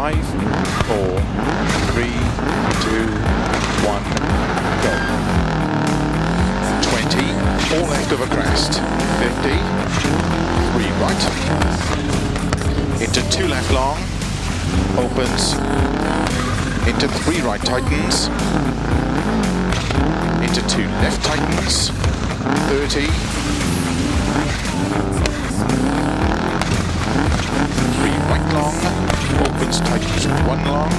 5, 4, 3, 2, 1, go. 20, 4 left over crest, 50, 3 right, into 2 left long, opens, into 3 right tightens, into 2 left tightens, 30, 3 right long, opens, tightens 1 long,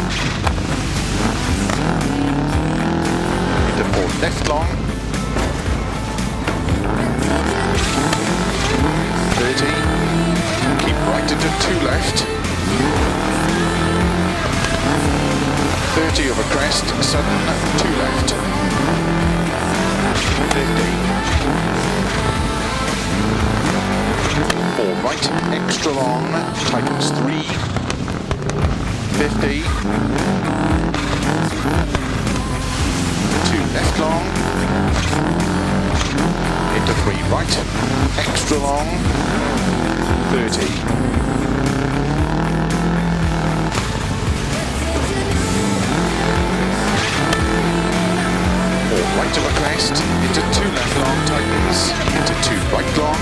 into 4 left long, 30, keep right into 2 left, 30 over crest, sudden 2 left, 50, 4 right, extra long, tightens 3, 50, 2 left long, into 3 right, extra long, 30, 4 right over crest, into 2 left long, tightens, into 2 right long,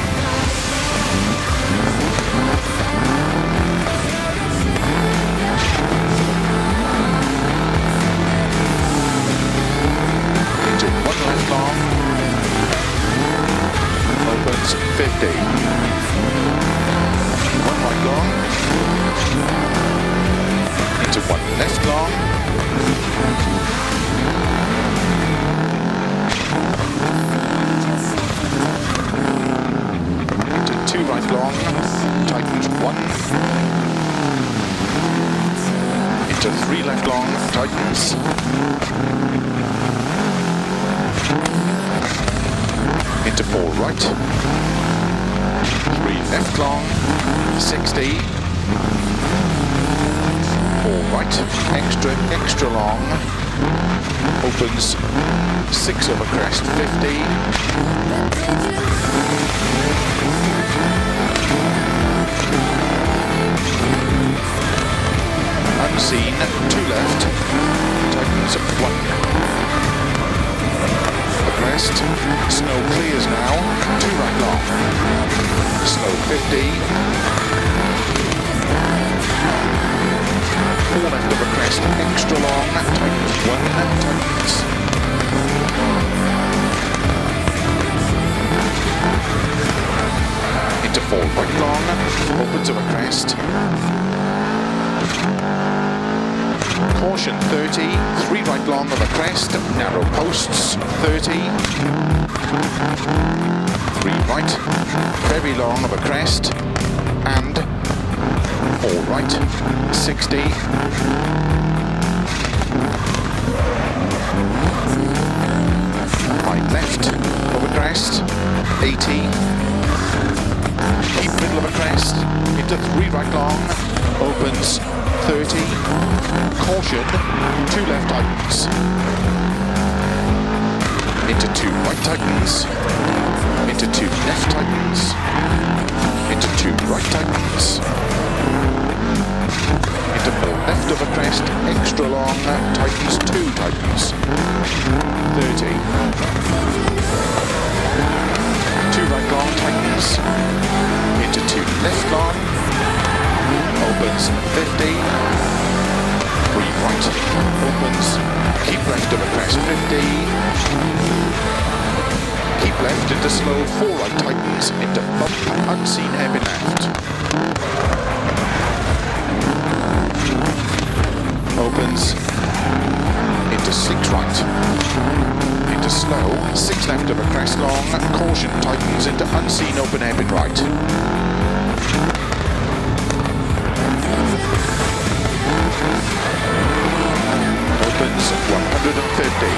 into 1 left long, opens 50, 1 right long, into 1 left long, into 2 right long, tightens 1, into 3 left long, tightens, into 4 right, 3 left long, 60, 4 right, extra long, opens 6 over crest, 50, unseen, 2 left, tightens 1, crest, snow clears now, 2 right long, slow 50, 4 left over crest, extra long, tightens 1, tightens, into 4 right long, opens over crest, caution 30, 3 right long over crest, narrow posts 30, 3 right, very long over crest, and 4 right, 60, 5 left over crest, 80, keep middle of a crest, into 3 right long, opens 30, caution, 2 left tightens, into 2 right tightens, into 2 left tightens, into 2 right tightens, into 4 left over crest, extra long, tightens 2 tightens, 30, 2 right long tightens, into 2 left long, opens 50, 3 right, opens, keep left over crest 50, keep left into slow, 4 right tightens, into bump, unseen heavy left, opens, into 6 right, into slow, 6 left over crest long, caution tightens into unseen open hairpin right. Opens 150.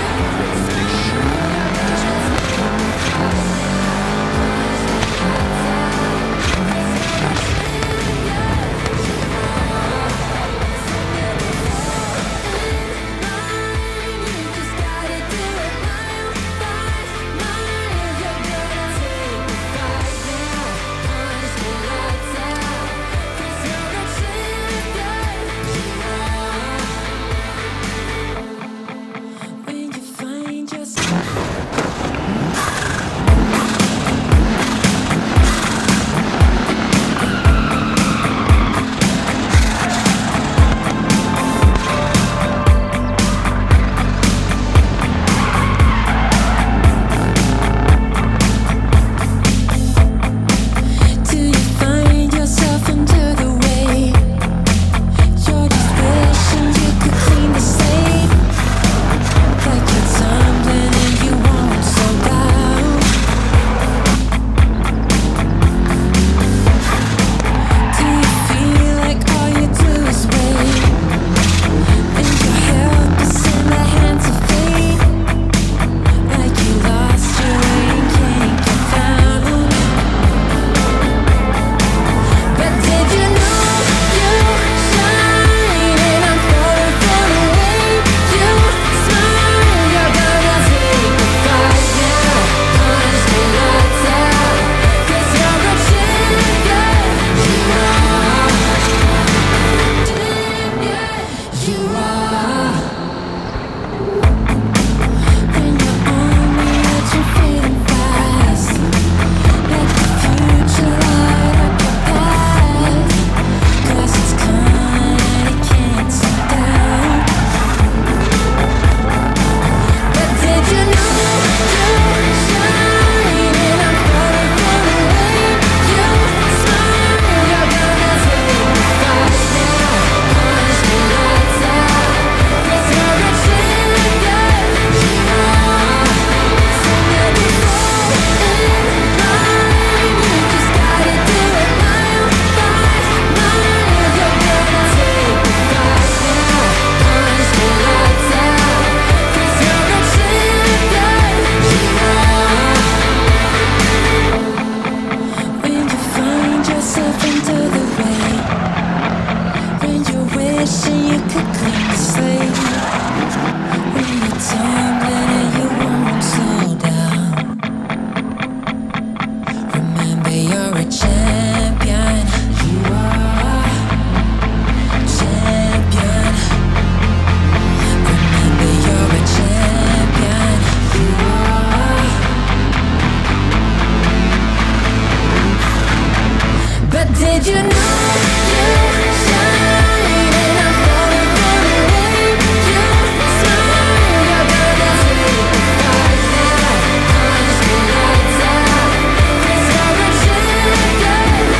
Did you know you shine and I'm falling for the way you smile? You're gonna take the fight now. Punch the lights out. There's never change.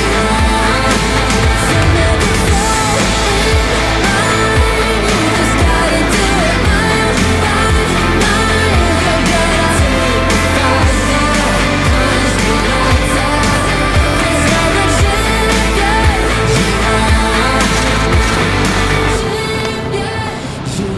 So never fall in line. You just gotta do it mile by mile. You're gonna take the fight now. Punch the lights out. There's never change. You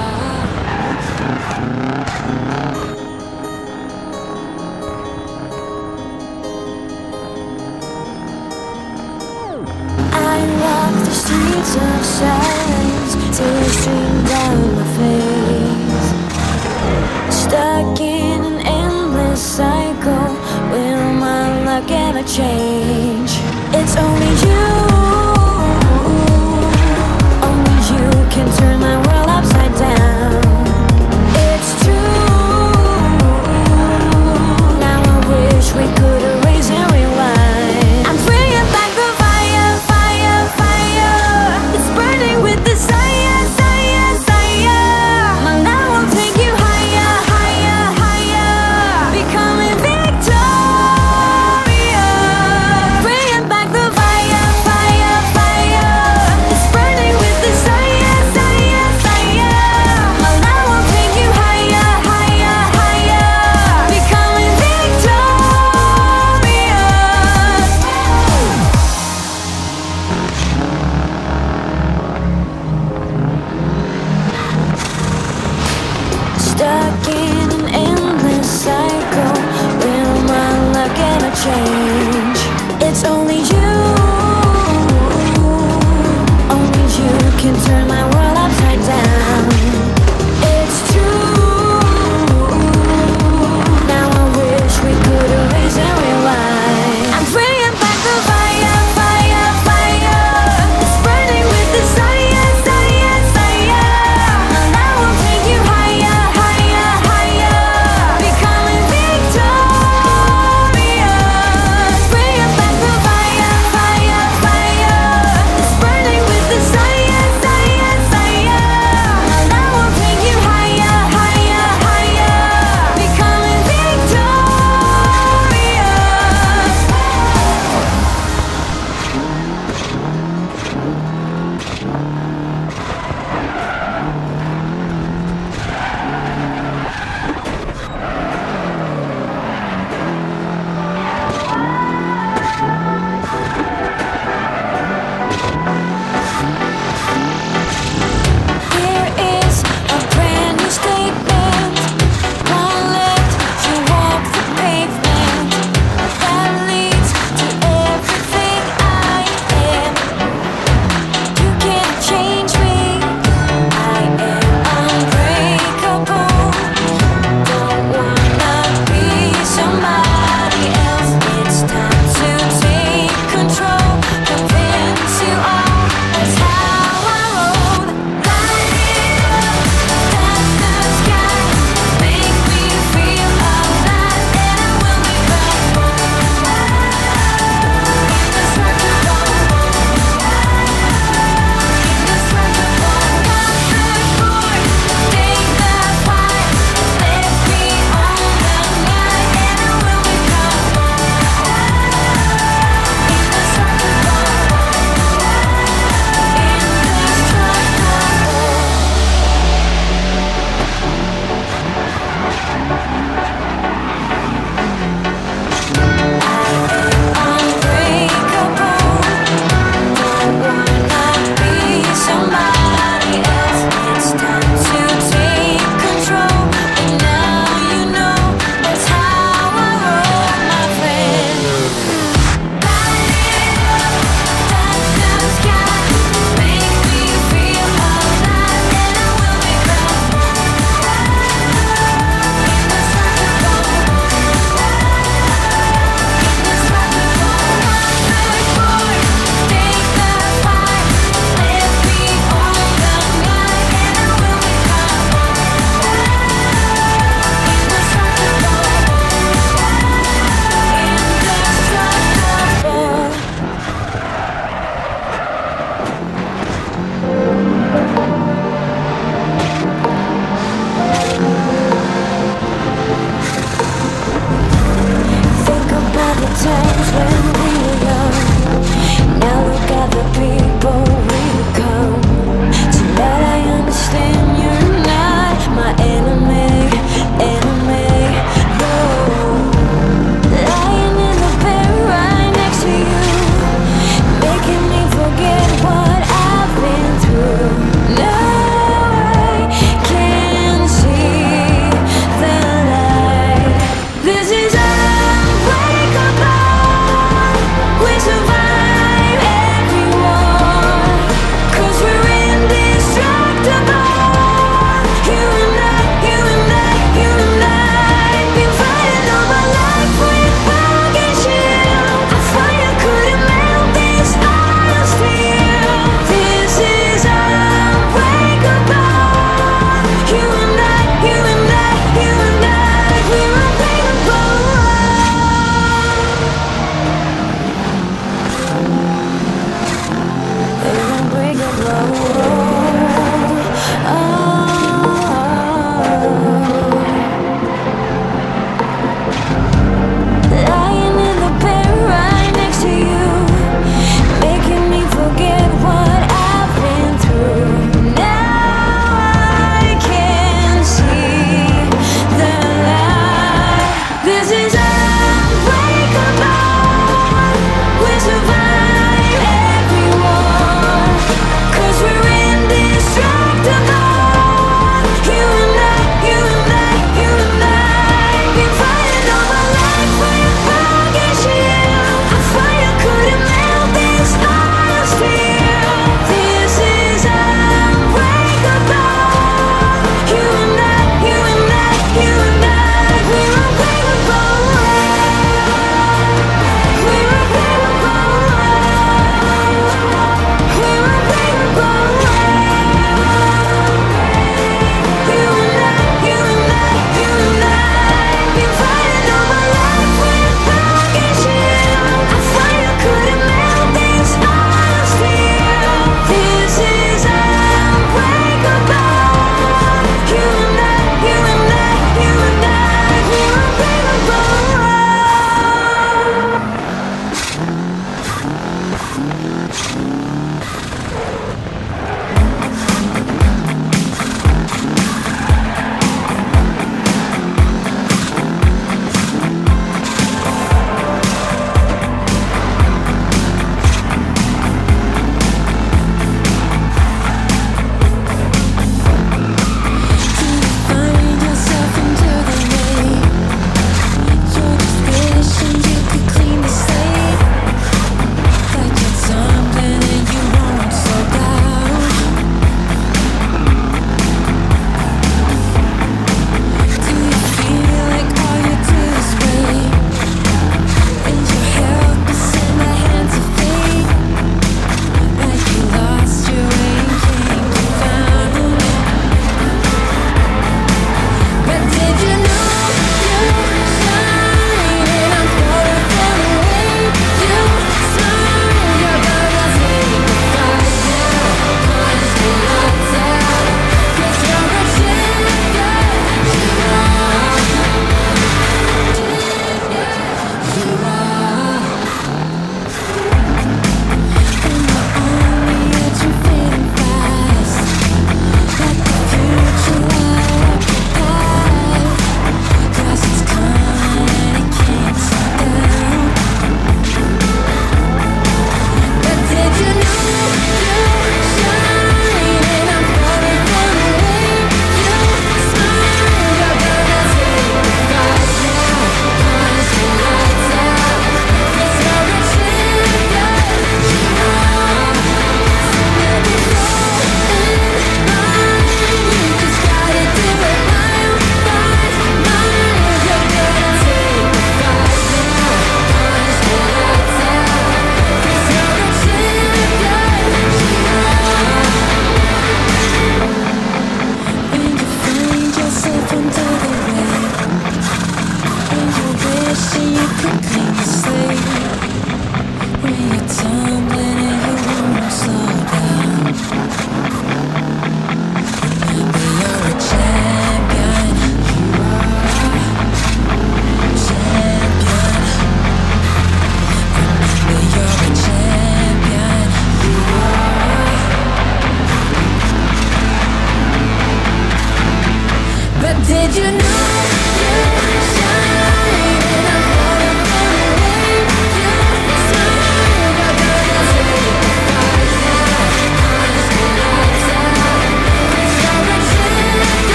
I walk the streets of silence, tears stream down my face. Stuck in an endless cycle, will my luck ever change? It's only you can turn my world upside down. It's true. Now I wish we could erase and rewind. I'm bringing back the fire, fire, fire. It's burning with desire, desire, desire. My love will take you higher, higher, higher. Becoming victorious.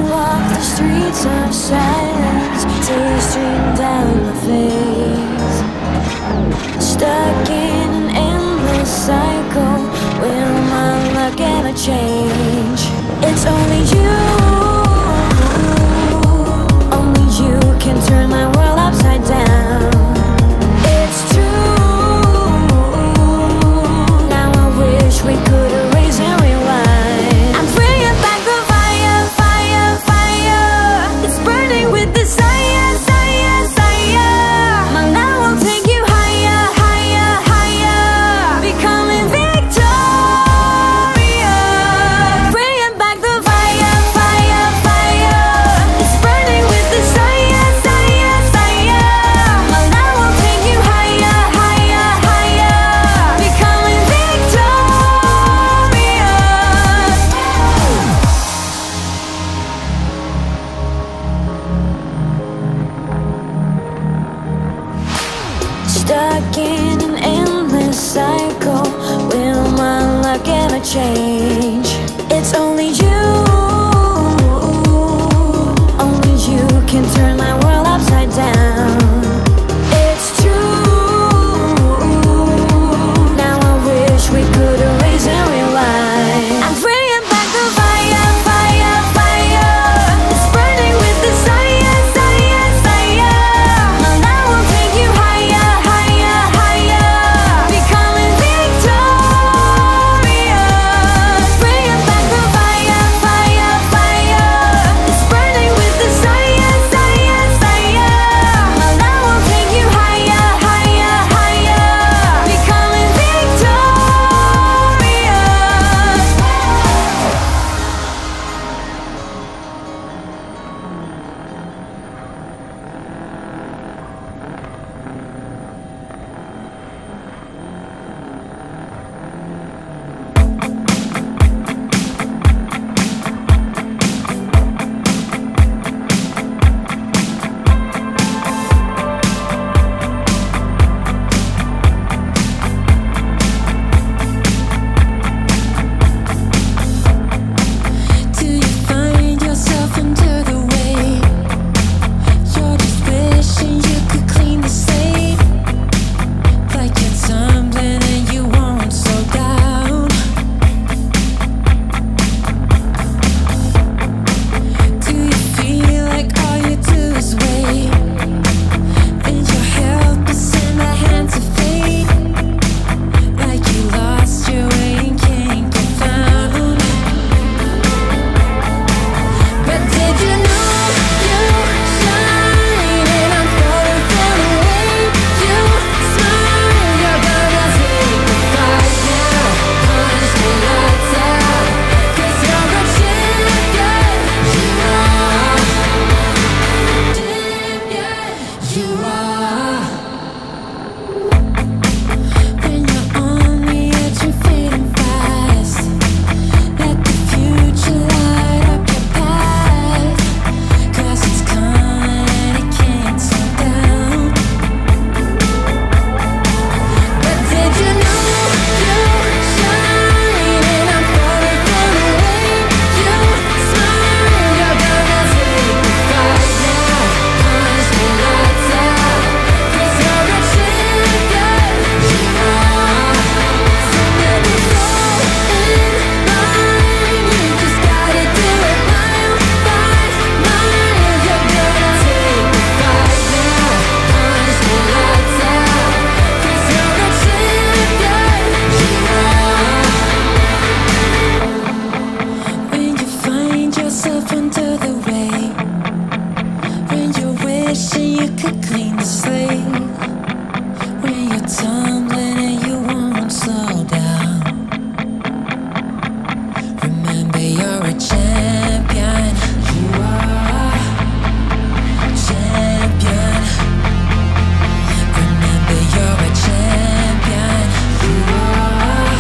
walk the streets of silence, tears stream down my face. Stuck in an endless cycle, will my luck ever change? It's only you, only you can turn my world upside down. It's true, now I wish we could erase and rewind. I'm bringing back the fire, fire, fire. It's burning with desire, desire, desire. My love will take you higher, higher, higher. Becoming victorious. Bringing back the fire, fire, fire. It's burning with desire, desire, desire. My love will take you higher, higher, higher. Becoming victorious. Stuck in an endless cycle, will my luck ever change? It's only you, only you can turn my world upside down. It's true, now I wish we could erase and rewind. I'm bringing back the fire, fire, fire. It's burning with desire, desire, desire. My love will take you higher, higher, higher. Becoming victorious. Bringing back the fire, fire, fire. It's burning with desire, desire, desire. My love will take you higher, higher, higher. Becoming victorious. Do you find yourself under the weight? You're just wishing you could clean the slate, like you're tumbling and you won't slow down. Do you feel like all you do is wait, and you're helpless in the hands of fate, like you lost your way and can't get found? But did you know you shine, and I'm falling for the way you smile? You're gonna take the fight now, punch the lights out, 'cause you're a champion. You are, you are. When you're on the edge, you're fading fast. Let the future light up your path, 'cause it's coming and it can't slow down. But did you know you shine, and I'm falling for the way you smile? You're gonna take the fight now, punch the lights out, 'cause you're a champion. You are. So never fall in line, you just gotta do it mile by mile. You're gonna take the fight now, punch the lights out, 'cause you're a champion. You are. When you find yourself under the weight, when you're wishing you could clean the slate, when you're tumbling and you won't slow down, remember you're a champion. You are champion. Remember you're a champion. You are.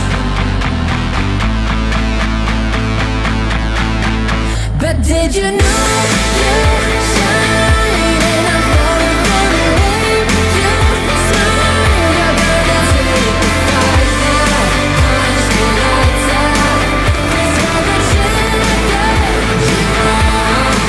But did you know you shine, and I'm falling for the way you smile? You're gonna take the fight now, punch the lights out, 'cause you're a champion. You are.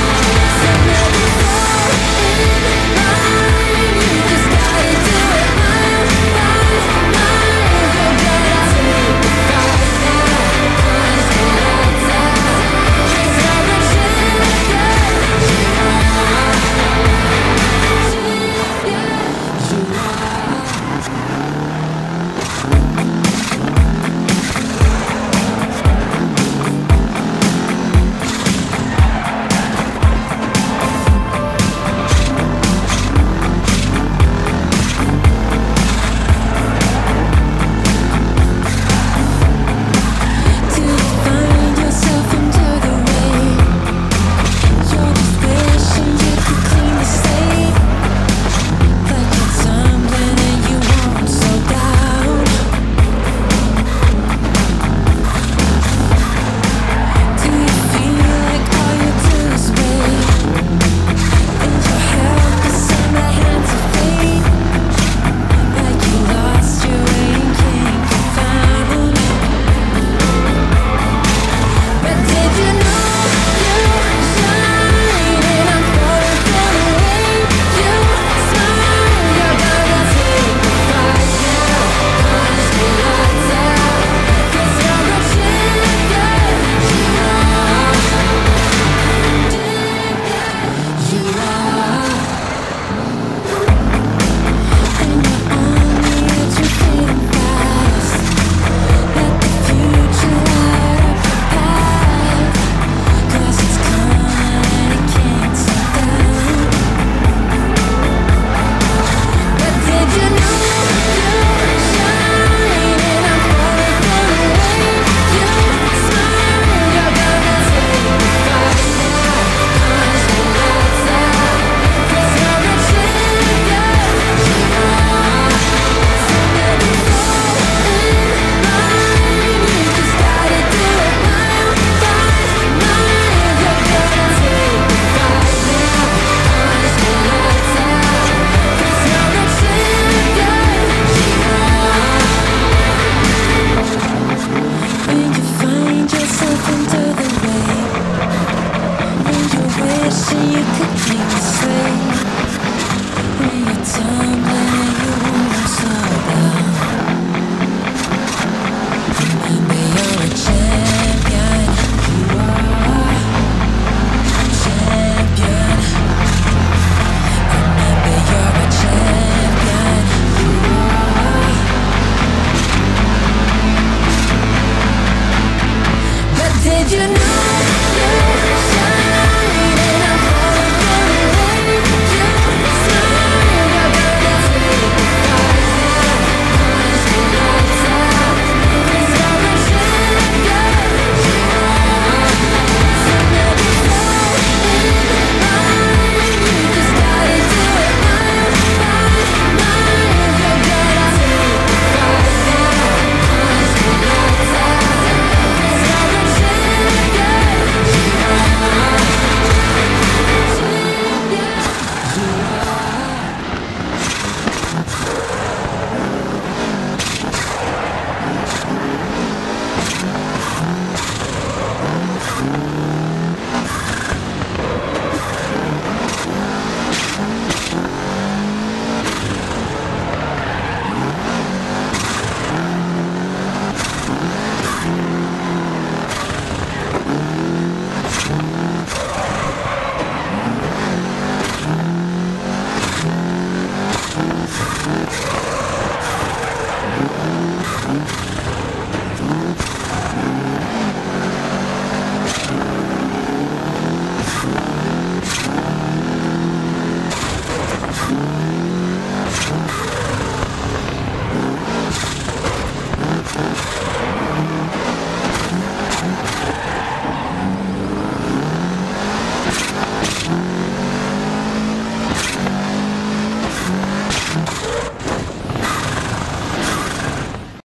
and you could keep it straight. When you're tumbling and you won't slow down. Remember you're a champion. You are a champion. Remember you're a champion. You are. But did you know you shine and I'm falling for the way you smile? You're gonna take the fire, punch the lights out. 'Cause you're a champion. You are. So never fall in line. You just gotta do it mile by mile. You're gonna take the fire, punch the lights out. 'Cause you're a champion. You are.